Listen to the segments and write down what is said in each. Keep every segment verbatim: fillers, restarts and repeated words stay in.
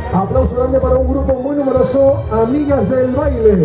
Aplauso grande para un grupo muy numeroso, Amigas del Baile.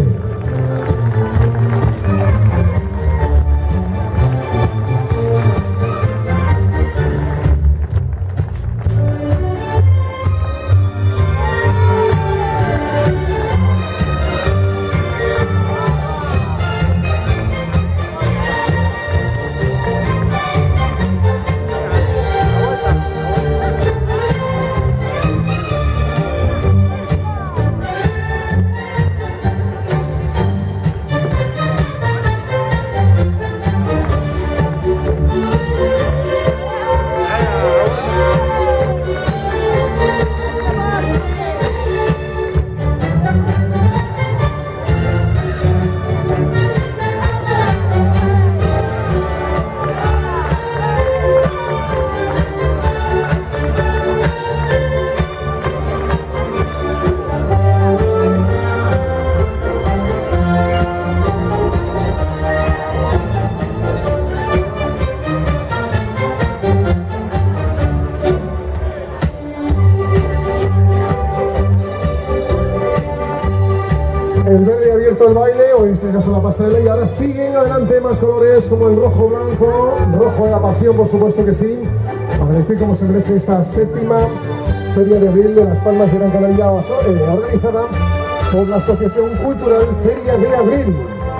El verde abierto el baile, o en este caso la pasarela, y ahora siguen adelante más colores como el rojo blanco, rojo de la pasión, por supuesto que sí, para vestir como se merece esta séptima Feria de Abril de Las Palmas de Gran Canaria, eh, organizada por la Asociación Cultural Feria de Abril.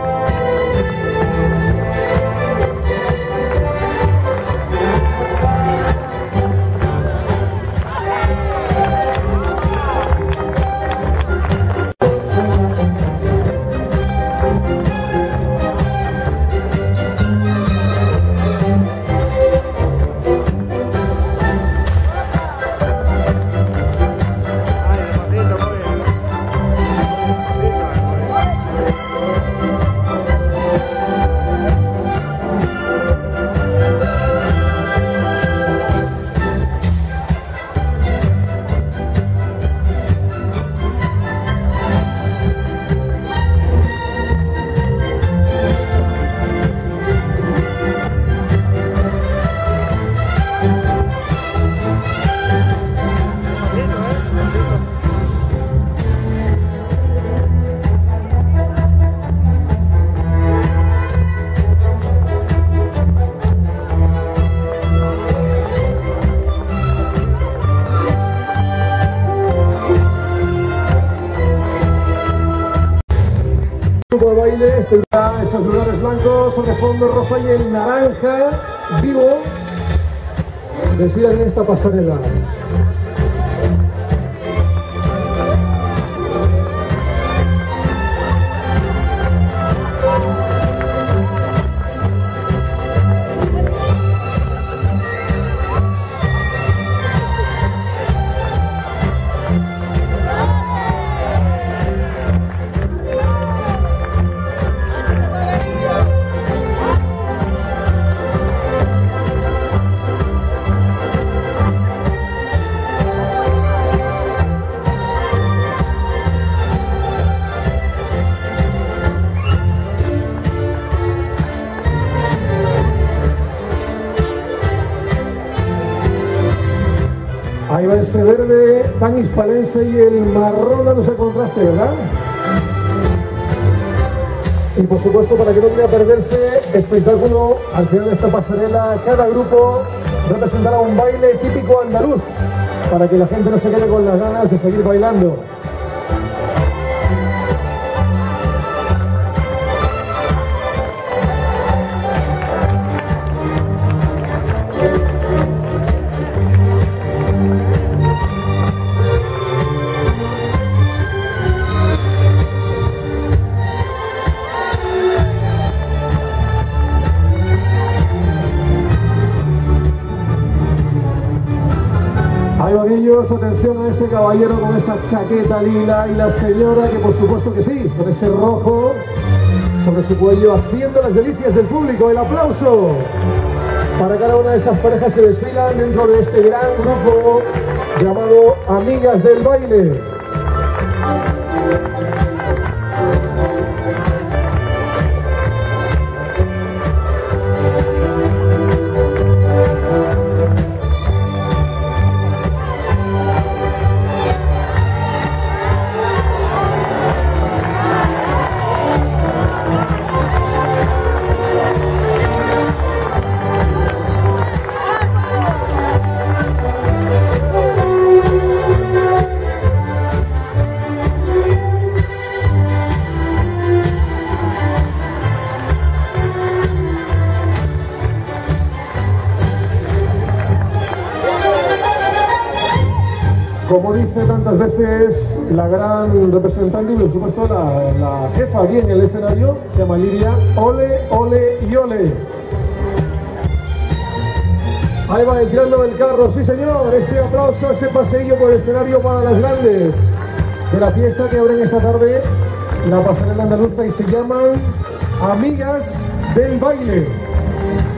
De baile, este, esos lugares blancos sobre fondo rosa y el naranja vivo desfilan en esta pasarela. Ahí va ese verde tan hispalense y el marrón dándose el contraste, ¿verdad? Y por supuesto, para que no quiera perderse espectáculo, al final de esta pasarela, cada grupo representará un baile típico andaluz, para que la gente no se quede con las ganas de seguir bailando. Ahí van ellos, atención a este caballero con esa chaqueta lila y la señora que por supuesto que sí, con ese rojo sobre su cuello, haciendo las delicias del público. El aplauso para cada una de esas parejas que desfilan dentro de este gran grupo llamado Amigas del Baile. Como dice tantas veces la gran representante y por supuesto la, la jefa aquí en el escenario, se llama Lidia. Ole, ole y ole. Ahí va entrando el carro, sí señor. Ese aplauso, ese paseillo por el escenario para las grandes de la fiesta que abren esta tarde la pasarela andaluza y se llaman Amigas del Baile.